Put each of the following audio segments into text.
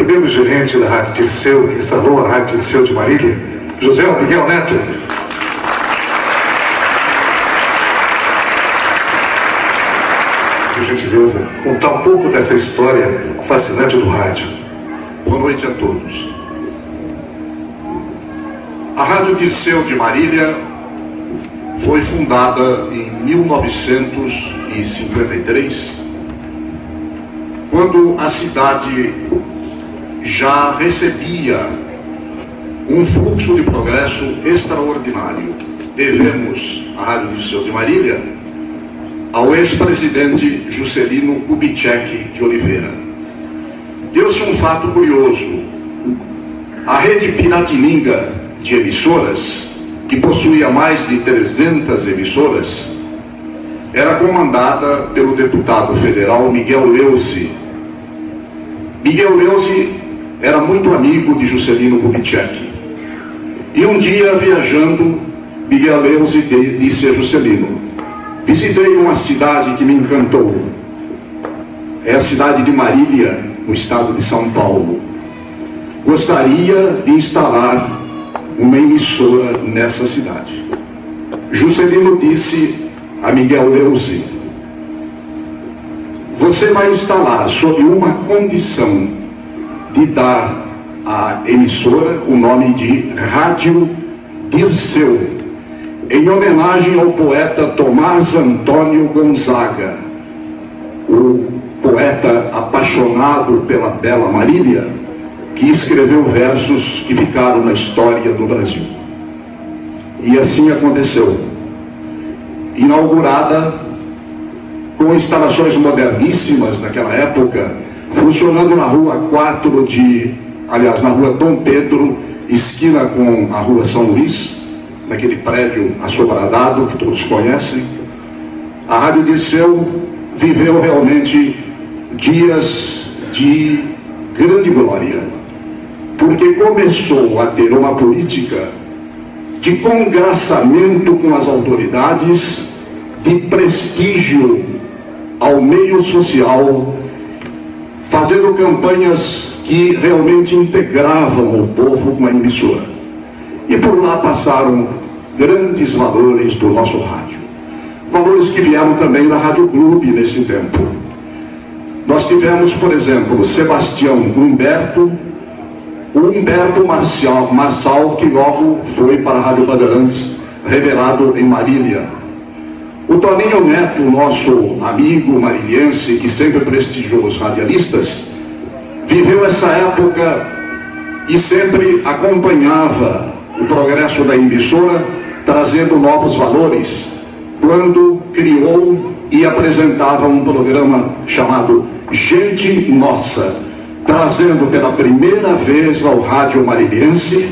primeiro gerente da Rádio Dirceu, que instalou a Rádio Dirceu de Marília, José Miguel Neto. Por gentileza, contar um pouco dessa história fascinante do rádio. Boa noite a todos. A Rádio Dirceu de Marília foi fundada em 1953, quando a cidade já recebia um fluxo de progresso extraordinário. Devemos a Rádio Dirceu de Marília ao ex-presidente Juscelino Kubitschek de Oliveira. Deu-se um fato curioso. A rede Piratininga de emissoras, que possuía mais de 300 emissoras, era comandada pelo deputado federal Miguel Leuze. Miguel Leuze era muito amigo de Juscelino Kubitschek. E um dia, viajando, Miguel Leuze disse a Juscelino: visitei uma cidade que me encantou. É a cidade de Marília, no estado de São Paulo. Gostaria de instalar uma emissora nessa cidade. Juscelino disse a Miguel Leuze: você vai instalar sob uma condição de dar à emissora o nome de Rádio Dirceu, em homenagem ao poeta Tomás Antônio Gonzaga, o poeta apaixonado pela bela Marília, que escreveu versos que ficaram na história do Brasil. E assim aconteceu. Inaugurada com instalações moderníssimas naquela época, funcionando na rua 4 na rua Dom Pedro, esquina com a rua São Luís, naquele prédio assobradado que todos conhecem. A Rádio Dirceu viveu realmente dias de grande glória, porque começou a ter uma política de congraçamento com as autoridades, de prestígio ao meio social, fazendo campanhas que realmente integravam o povo com a emissora. E por lá passaram grandes valores do nosso rádio. Valores que vieram também da Rádio Clube nesse tempo. Nós tivemos, por exemplo, Sebastião Humberto, o Humberto Marçal, que logo foi para a Rádio Bandeirantes, revelado em Marília. O Toninho Neto, nosso amigo mariliense, que sempre prestigiou os radialistas, viveu essa época e sempre acompanhava o progresso da emissora, trazendo novos valores, quando criou e apresentava um programa chamado Gente Nossa, trazendo pela primeira vez ao rádio mariliense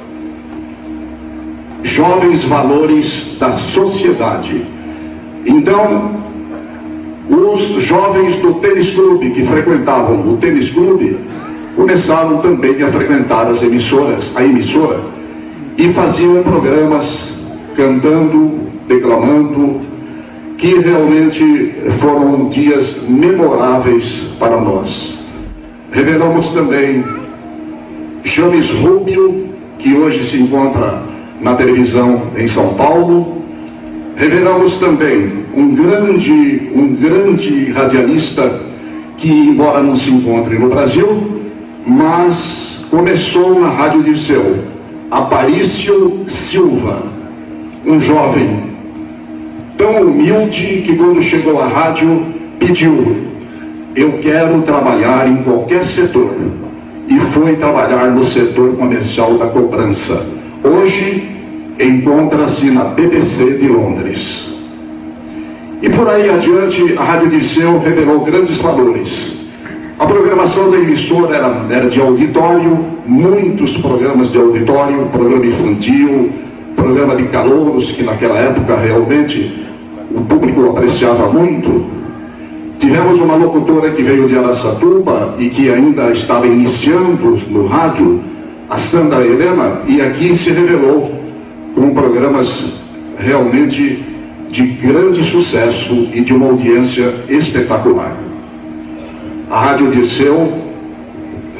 jovens valores da sociedade. Então, os jovens do tênis clube que frequentavam o tênis clube começaram também a frequentar a emissora, e faziam programas cantando, declamando, que realmente foram dias memoráveis para nós. Revelamos também James Rubio, que hoje se encontra na televisão em São Paulo. Revelamos também um grande radialista que, embora não se encontre no Brasil, mas começou na Rádio Dirceu, Aparício Silva, um jovem tão humilde que, quando chegou à rádio, pediu: eu quero trabalhar em qualquer setor, e foi trabalhar no setor comercial da cobrança. Hoje encontra-se na BBC de Londres. E por aí adiante, a Rádio Dirceu revelou grandes valores. A programação da emissora era de auditório, muitos programas de auditório, programa infantil, programa de calouros, que naquela época realmente o público apreciava muito. Tivemos uma locutora que veio de Araçatuba e que ainda estava iniciando no rádio, a Sandra Helena, e aqui se revelou com programas realmente de grande sucesso e de uma audiência espetacular. A Rádio Dirceu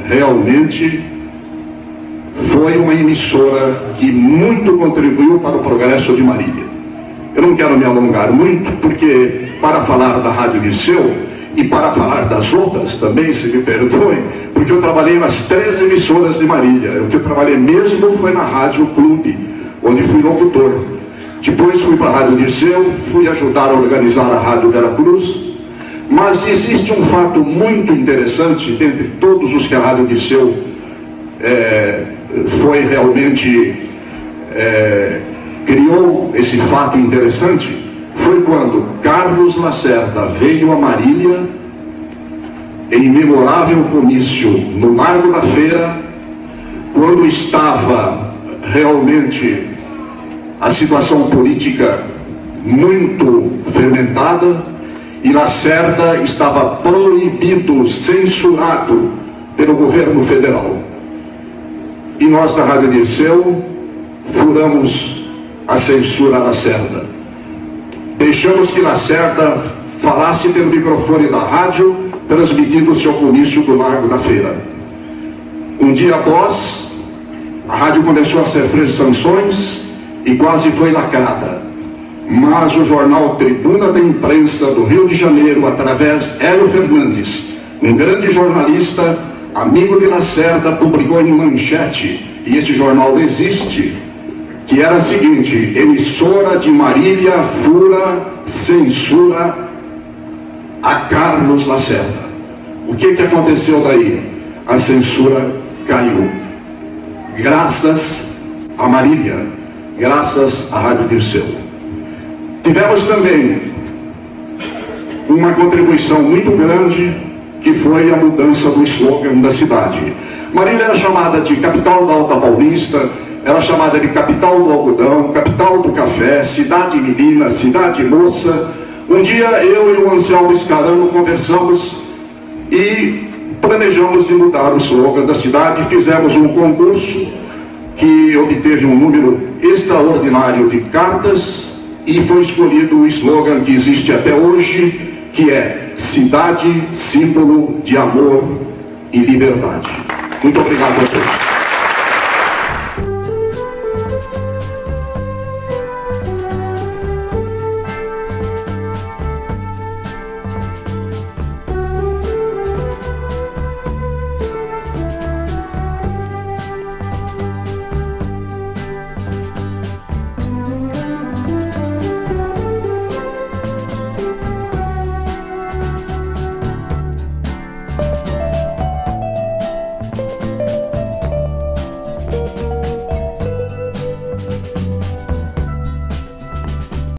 realmente foi uma emissora que muito contribuiu para o progresso de Marília. Eu não quero me alongar muito, porque para falar da Rádio Dirceu e para falar das outras também, se me perdoem, porque eu trabalhei nas 3 emissoras de Marília. O que eu trabalhei mesmo foi na Rádio Clube, onde fui locutor. Depois fui para a Rádio Dirceu, fui ajudar a organizar a Rádio Veracruz. Mas existe um fato muito interessante, dentre todos os que a Rádio Dirceu foi realmente... criou esse fato interessante, foi quando Carlos Lacerda veio a Marília em memorável comício no Largo da Feira, quando estava realmente a situação política muito fermentada e Lacerda estava proibido, censurado pelo governo federal. E nós da Rádio Dirceu furamos a censura a Lacerda. Deixamos que Lacerda falasse pelo microfone da rádio, transmitindo o seu comício do Largo da Feira. Um dia após, a rádio começou a sofrer sanções e quase foi lacrada. Mas o jornal Tribuna da Imprensa do Rio de Janeiro, através de Hélio Fernandes, um grande jornalista, amigo de Lacerda, publicou em manchete, e esse jornal existe, que era a seguinte: emissora de Marília fura censura a Carlos Lacerda. O que aconteceu daí? A censura caiu. Graças a Marília, graças à Rádio Dirceu. Tivemos também uma contribuição muito grande, que foi a mudança do slogan da cidade. Marília era chamada de capital da Alta Paulista, era chamada de capital do algodão, capital do café, cidade menina, cidade moça. Um dia eu e o Anselmo Scarano conversamos e planejamos de mudar o slogan da cidade. Fizemos um concurso que obteve um número extraordinário de cartas e foi escolhido o slogan que existe até hoje, que é cidade, símbolo de amor e liberdade. Muito obrigado a todos.